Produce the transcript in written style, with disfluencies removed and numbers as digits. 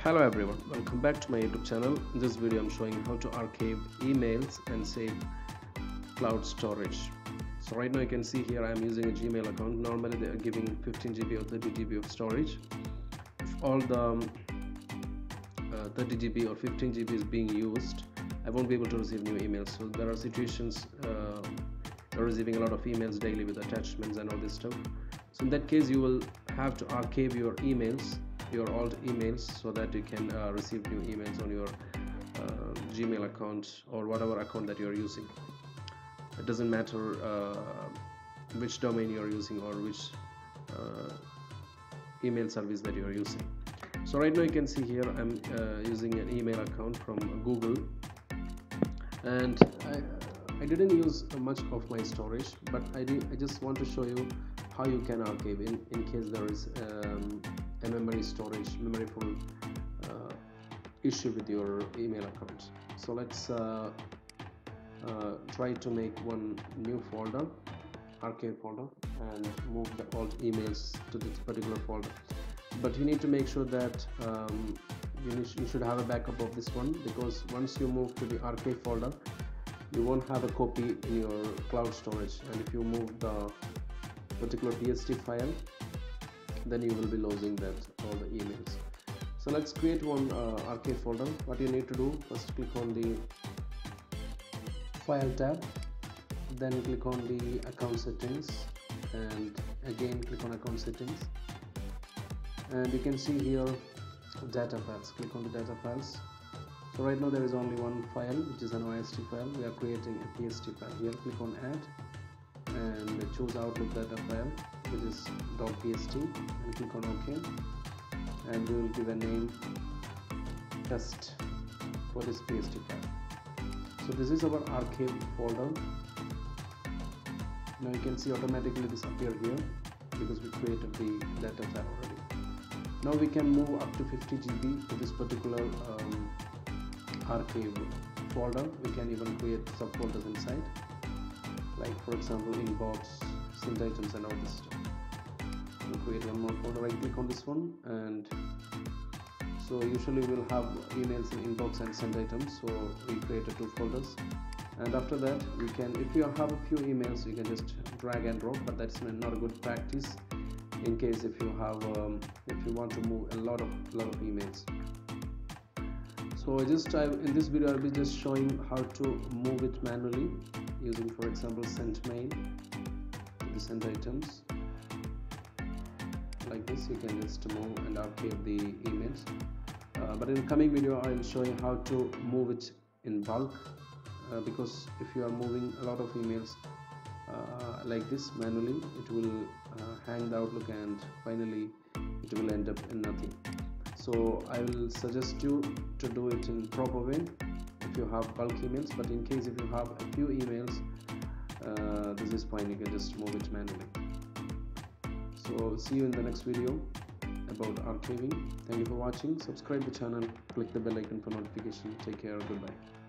Hello everyone, welcome back to my YouTube channel. In this video I'm showing how to archive emails and save cloud storage. So right now you can see here I'm using a Gmail account. Normally they are giving 15 GB or 30 GB of storage. If all the 30 GB or 15 GB is being used, I won't be able to receive new emails. So there are situations you're receiving a lot of emails daily with attachments and all this stuff. So in that case you will have to archive your emails, your old emails, so that you can receive new emails on your Gmail account or whatever account that you're using. It doesn't matter which domain you're using or which email service that you're using. So right now you can see here I'm using an email account from Google, and I didn't use much of my storage, but I just want to show you how you can archive in case there is a memory full issue with your email account. So let's try to make one new folder, archive folder, and move the old emails to this particular folder. But you need to make sure that you should have a backup of this one, because once you move to the archive folder you won't have a copy in your cloud storage, and if you move the particular TXT file, then you will be losing all the emails. So let's create one archive folder. What you need to do, first click on the file tab, then click on the account settings, and again click on account settings, and you can see here data files. Click on the data files. So right now there is only one file, which is an OST file. We are creating a TXT file. Here click on add and choose Outlook data file, which is .txt, and click on OK, and we will give a name test for this TXT file. So this is our archive folder. Now you can see automatically this appear here because we created the data file already. Now we can move up to 50 GB to this particular archive folder. We can even create subfolders inside, like for example inbox, sent items, and all this stuff. We'll create one more folder. Right click on this one, and so usually we'll have emails in inbox and sent items, so we created two folders. And after that we can, if you have a few emails, you can just drag and drop, but that's not a good practice in case if you have if you want to move a lot of emails. So in this video I'll be just showing how to move it manually using, for example, sent mail to the sent items. Like this you can just move and archive the emails, but in the coming video I will show you how to move it in bulk, because if you are moving a lot of emails like this manually, it will hang the Outlook and finally it will end up in nothing. So I will suggest you to do it in proper way if you have bulk emails, but in case if you have a few emails, this is fine, you can just move it manually. So see you in the next video about archiving. Thank you for watching. Subscribe the channel, click the bell icon for notification. Take care, goodbye.